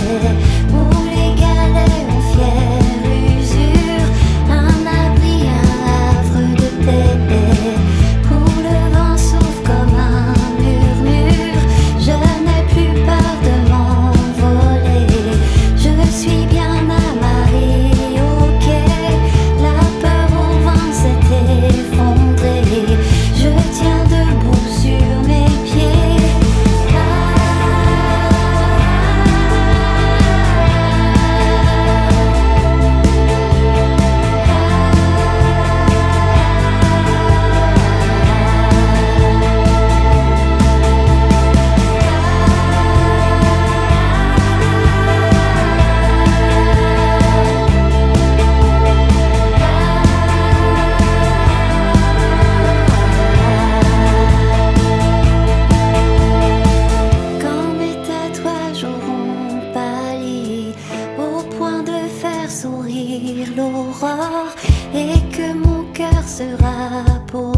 Pour les galets en fière usure, un abri, un havre de paix. Pour le vent souffle comme un murmure, je n'ai plus peur de m'envoler. Je suis bien amarrée au quai, la peur au vent s'est effondrée. Je tiens debout sur mes pieds. Quand mes tatouages auront pâli au point de faire sourire l'aurore, et que mon cœur sera pour